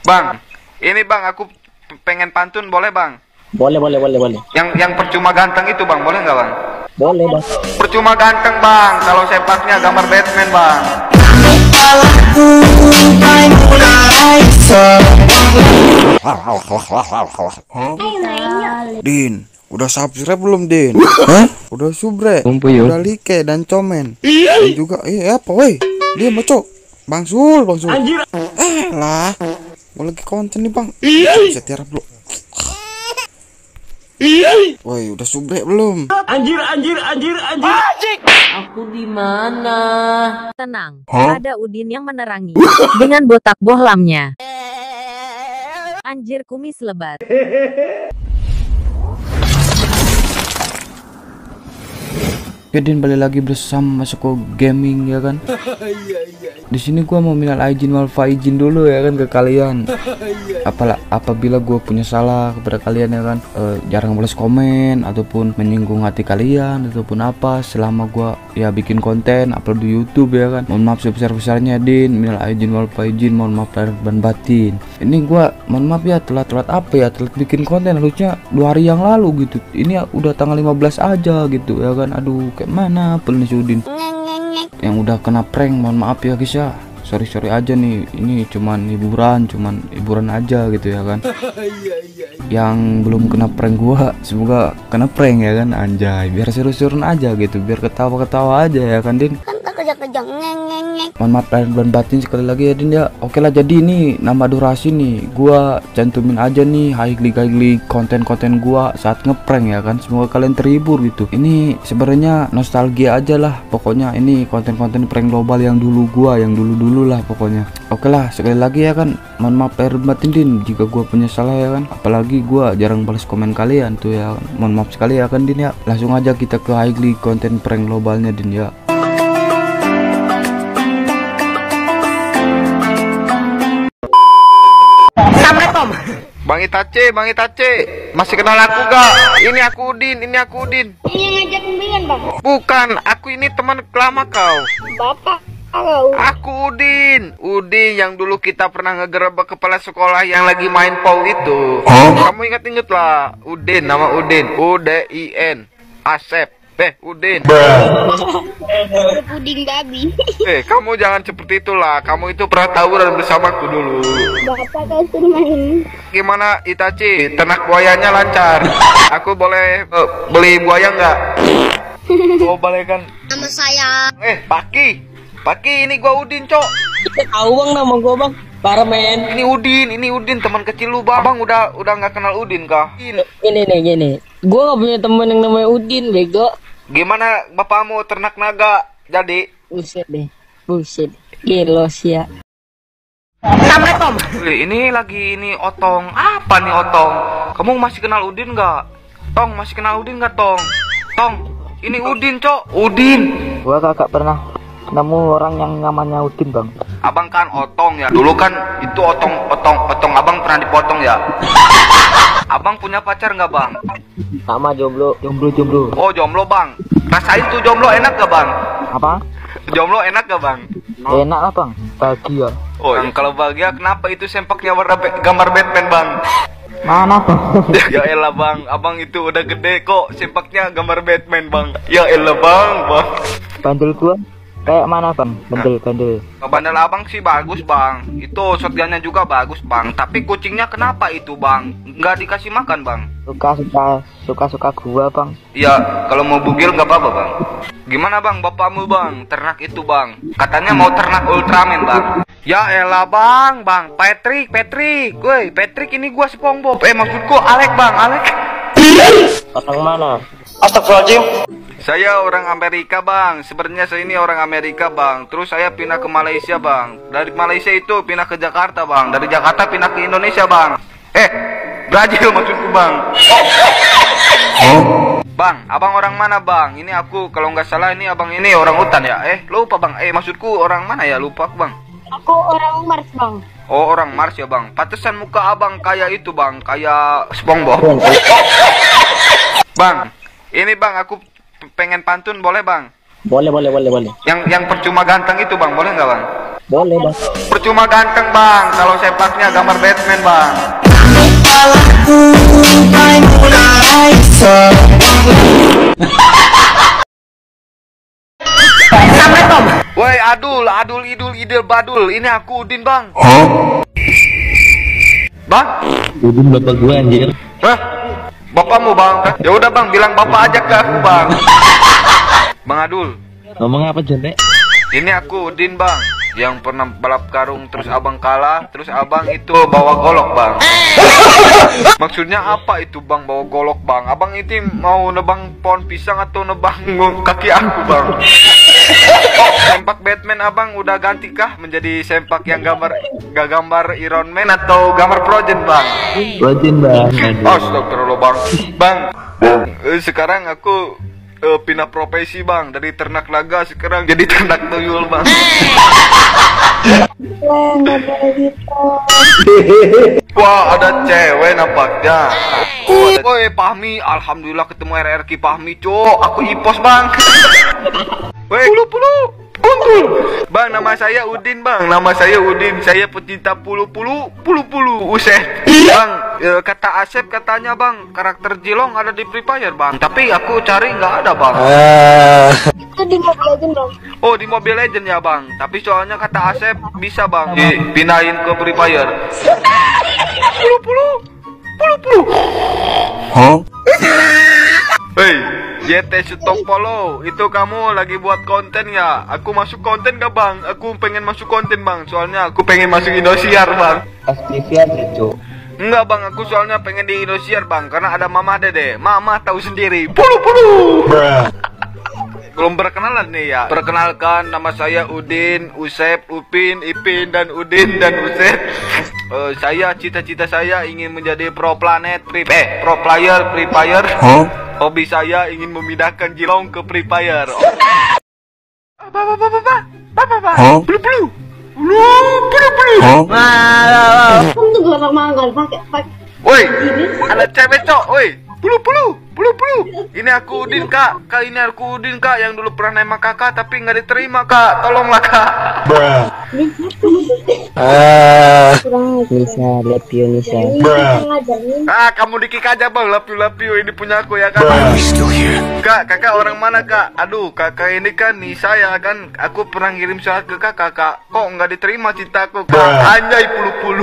Bang, ini bang aku pengen pantun, boleh bang? Boleh. Yang percuma ganteng itu bang, boleh nggak bang? Boleh, Bang. Percuma ganteng bang, kalau sepaknya gambar Batman bang. Din, udah subscribe belum Din? Hah? Udah subre, udah like dan komen. Dan juga, apa woi? Dia bocok. Bang Sul. Anjir. Lah, mau lagi konten nih bang. Bisa tiarap dulu. Woi, udah subre belum? Anjir. Aku di mana? Tenang, ada Udin yang menerangi dengan botak bohlamnya. Anjir kumis lebat. Oke Din, balik lagi bersama masuk ke gaming ya kan. Di sini gua mau minal aijin wal faizin dulu ya kan ke kalian. Apabila gua punya salah kepada kalian ya kan, jarang balas komen ataupun menyinggung hati kalian ataupun apa selama gua ya bikin konten upload di YouTube ya kan. Mohon maaf sebesar-besarnya Din, minal aijin wal faizin, mohon maaf lahir dan batin. Ini gua mohon maaf ya telat apa ya, telat bikin konten harusnya 2 hari yang lalu gitu. Ini udah tanggal 15 aja gitu ya kan. Aduh, kayak mana pelis Udin yang udah kena prank, mohon maaf ya guys ya, sorry aja nih, ini cuman hiburan aja gitu ya kan. Yang belum kena prank gua semoga kena prank ya kan, anjay, biar seru-seruan aja gitu, biar ketawa-ketawa aja ya kan Din. Mohon maaf lahir dan batin sekali lagi ya Din ya. Oke lah, jadi ini nama durasi nih gua cantumin aja nih highly konten gua saat ngeprank ya kan, semoga kalian terhibur gitu. Ini sebenarnya nostalgia aja lah pokoknya, ini konten prank global yang dulu lah pokoknya. Oke lah, sekali lagi ya kan, mohon maaf lahir dan batin Din jika gua punya salah ya kan, apalagi gua jarang balas komen kalian tuh ya kan. Mohon maaf sekali ya kan Din ya. Langsung aja kita ke highly konten prank globalnya Din ya. Bang Itace, masih kenal aku gak? Ini aku Udin. Ini yang ngajak pembimbingan bang? Bukan, aku ini teman lama kau. Bapak kau? Aku Udin yang dulu kita pernah ngegerebek kepala sekolah yang lagi main POW itu. Kamu inget lah, Udin, nama Udin, UDIN, Asep. Udin. Puding babi. Kamu jangan seperti itulah. Kamu itu pernah tawuran bersamaku dulu. Bapak kau suruh main. Gimana Itachi? Ternak buayanya lancar? Aku boleh beli buaya nggak? Oh boleh kan? Nama saya. Paki, ini gua Udin, Cok. Tahu bang nama gua bang. Parmen. Ini Udin teman kecil lu bang. Bang udah nggak kenal Udin kah? Gini. Gua nggak punya teman yang namanya Udin, bego. Gimana bapakmu ternak naga? Jadi? Buset. Gilos ya. Assalamualaikum. Ini Otong. Apa nih Otong? Kamu masih kenal Udin nggak? Tong, masih kenal Udin nggak Tong? Tong, ini Udin, Cok. Udin. Gua kagak pernah nemu orang yang namanya Udin, Bang. Abang kan Otong ya. Dulu kan itu otong abang pernah dipotong ya. Abang punya pacar nggak bang? Sama jomblo. Oh jomblo bang. Rasain tuh jomblo enak gak bang? Apa? Jomblo enak gak bang? Enak lah Bang, bahagia. Oh kalau bahagia kenapa itu sempaknya warna gambar Batman bang? Mana Bang? Ya elah bang, abang itu udah gede kok sempaknya gambar Batman bang. Ya elah bang. Bandel gua kayak mana Bang? Bandel. Bandel abang sih bagus bang. Itu shotgunnya juga bagus bang. Tapi kucingnya kenapa itu bang? Nggak dikasih makan bang? Suka gua Bang. Iya, kalau mau bugil nggak apa-apa bang. Gimana bang bapakmu bang? Ternak itu bang. Katanya mau ternak Ultraman bang. Ya elah bang. Patrick. Woi Patrick, ini gua SpongeBob. Maksudku Alek bang, Alek. Orang mana? Astagfirullahaladzim. Saya orang Amerika bang. Sebenarnya saya ini orang Amerika bang. Terus saya pindah ke Malaysia bang. Dari Malaysia itu pindah ke Jakarta bang. Dari Jakarta pindah ke Indonesia bang. Brazil maksudku bang. Bang, abang orang mana bang? Ini aku kalau nggak salah ini abang ini orang hutan ya. Lupa bang. Maksudku orang mana ya? Lupa aku bang. Aku orang Mars bang. Oh orang Mars ya bang. Pantesan muka abang kayak itu bang. Kayak SpongeBob. Bang, ini bang aku pengen pantun, boleh bang? Boleh. Yang percuma ganteng itu bang, boleh nggak bang? Boleh bang. Percuma ganteng bang, kalau sempaknya gambar Batman bang. Woi adul idul idul badul, ini aku Udin bang. Bang? Udin bapak gue anjir. Hah? Bapakmu bang? Ya udah bang, bilang bapak aja ke aku bang. Bang Adul. Ngomong apa Jone? Ini aku Udin bang, yang pernah balap karung terus abang kalah, terus abang itu bawa golok bang. Maksudnya apa itu bang bawa golok bang? Abang itu mau nebang pohon pisang atau nebang kaki aku bang? Oh, sempak Batman abang udah ganti kah menjadi sempak yang gambar Iron Man atau gambar Projen bang? Projen bang. Astagfirullah bang. Bang, sekarang aku pindah profesi bang, dari ternak naga sekarang jadi ternak tuyul bang. Nggak boleh gitu. Wah ada cewek nampaknya. Woi Pahmi, alhamdulillah ketemu RRQ Pahmi cok, aku ipos bang. Woi pulu untul. Bang nama saya Udin bang, nama saya Udin, saya pecinta pulu. Uset. Bang, kata Asep katanya bang, karakter Jilong ada di Free Fire bang, tapi aku cari nggak ada bang. Itu di Mobile Legends bang. Oh di Mobile Legends ya bang, tapi soalnya kata Asep bisa bang dipindahin ke Free Fire. Pulu. Hei, YT Sutompolo, itu kamu lagi buat konten ya? Aku masuk konten gak bang? Aku pengen masuk konten bang, soalnya aku pengen masuk Indosiar bang. Aktifnya Cok. Enggak bang, aku soalnya pengen di Indosiar bang, karena ada Mama Dede. Mama tahu sendiri. Pulu. Belum berkenalan nih ya. Perkenalkan, nama saya Udin, Usep, Upin, Ipin, dan Udin dan Usep. Cita-cita saya ingin menjadi pro player Free Fire. Hobi saya ingin memindahkan Jilong ke Free Fire. Pulu. Kamu tuh gelap manggal pakai. Woi, ada cewek cok, woi. Pulu. Ini aku Udin kak, ini aku Udin kak yang dulu pernah nembak kakak tapi nggak diterima kak, tolonglah kak. Nisa, love you Nisa. Kamu dikik aja bang, love you, ini punya aku ya kan. Kakak orang mana kak? Aduh kakak ini kan Nisa ya kan, aku pernah ngirim surat ke kakak, kok nggak diterima cintaku kak, anjay pulu.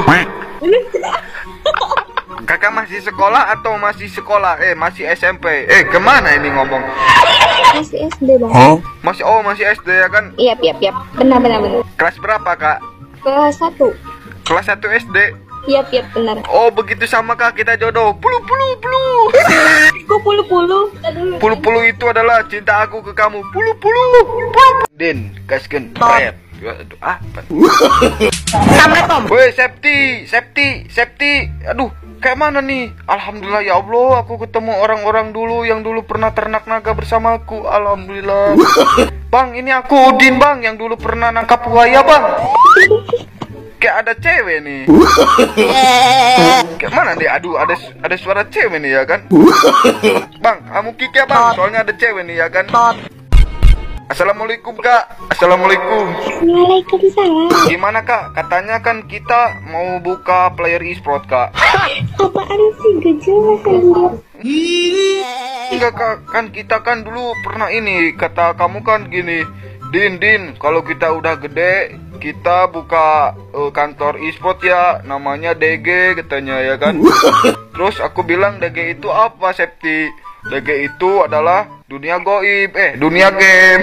Kakak masih sekolah atau masih sekolah? Masih SMP. Kemana ini ngomong? Masih SD bang. Masih SD ya kan? Iya. Benar. Kelas berapa kak? Kelas 1. Kelas 1 SD. Iya benar. Oh begitu sama kak, kita jodoh. Pulu. Kok pulu? Pulu itu adalah cinta aku ke kamu. Pulu. Din, gasken. Red. Aduh, apa? Assalamualaikum. Woi, safety. Aduh, kayak mana nih? Alhamdulillah ya Allah, aku ketemu orang-orang dulu yang dulu pernah ternak naga bersamaku. Alhamdulillah. Bang, ini aku Udin bang, yang dulu pernah nangkap buaya bang. Kayak ada cewek nih. Kayak mana nih? Aduh, ada suara cewek nih ya kan? Bang, kamu kick ya bang, soalnya ada cewek nih ya kan? Assalamualaikum kak. Assalamualaikum. Waalaikumsalam. Gimana kak? Katanya kan kita mau buka player e-sport kak. Apaan sih gak jelas anjir. Enggak kak, kan kita kan dulu pernah ini. Kata kamu kan gini, Din, kalau kita udah gede kita buka kantor e-sport ya, namanya DG katanya ya kan. Terus aku bilang DG itu apa Septi? DG itu adalah dunia goib, dunia game.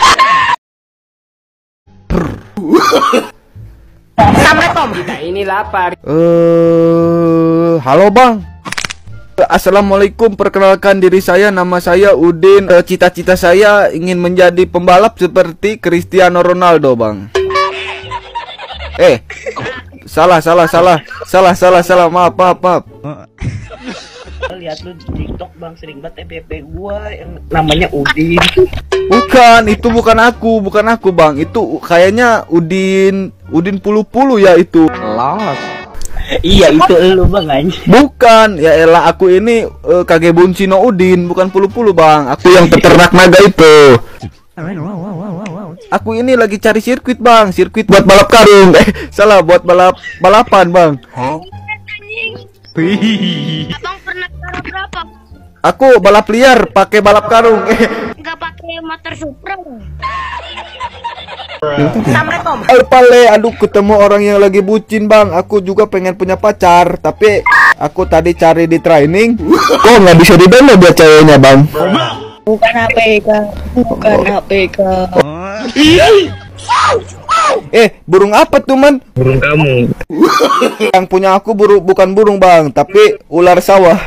Assalamualaikum. Kita ini lapar. Halo bang. Assalamualaikum, perkenalkan diri saya, nama saya Udin. Cita-cita saya ingin menjadi pembalap seperti Cristiano Ronaldo bang. Salah, maaf. Lihat lu di TikTok bang, sering banget FYP gua yang namanya Udin. Bukan, itu bukan aku bang. Itu kayaknya Udin pulu ya itu. Iya itu lu bang anjir. Bukan, ya elah, aku ini Kage Buncino Udin, bukan pulu bang. Aku yang peternak naga itu. aku ini lagi cari sirkuit bang, sirkuit buat balap karung. Salah, buat balapan bang. Abang pernah taruh berapa? Aku balap liar pakai balap karung. Nggak pakai motor Supra. Aduh ketemu orang yang lagi bucin bang. Aku juga pengen punya pacar, tapi aku tadi cari di training. Kok nggak bisa di-download ya ceweknya bang? Bukan APK, bukan APK. Burung apa tuh man? Burung kamu. Yang punya aku bukan burung bang, tapi ular sawah.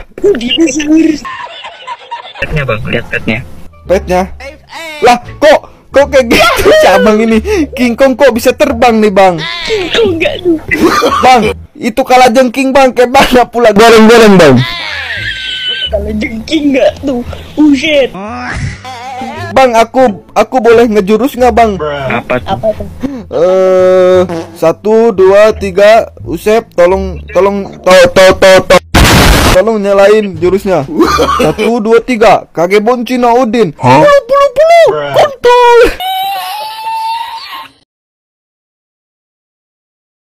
Petnya bang, lihat petnya. Petnya? Lah kok kayak gitu si abang ini? King Kong kok bisa terbang nih bang? King Kong nggak tuh? Bang, itu kalajengking bang, kayak mana pula goreng-goreng bang? Kalau jengking nggak tuh, uset. Bang, aku boleh ngejurus nggak bang? Apa tuh? 1, 2, 3, Usep, tolong nyalain jurusnya. 1, 2, 3, Kagebon Cina Udin. Pulu. Kok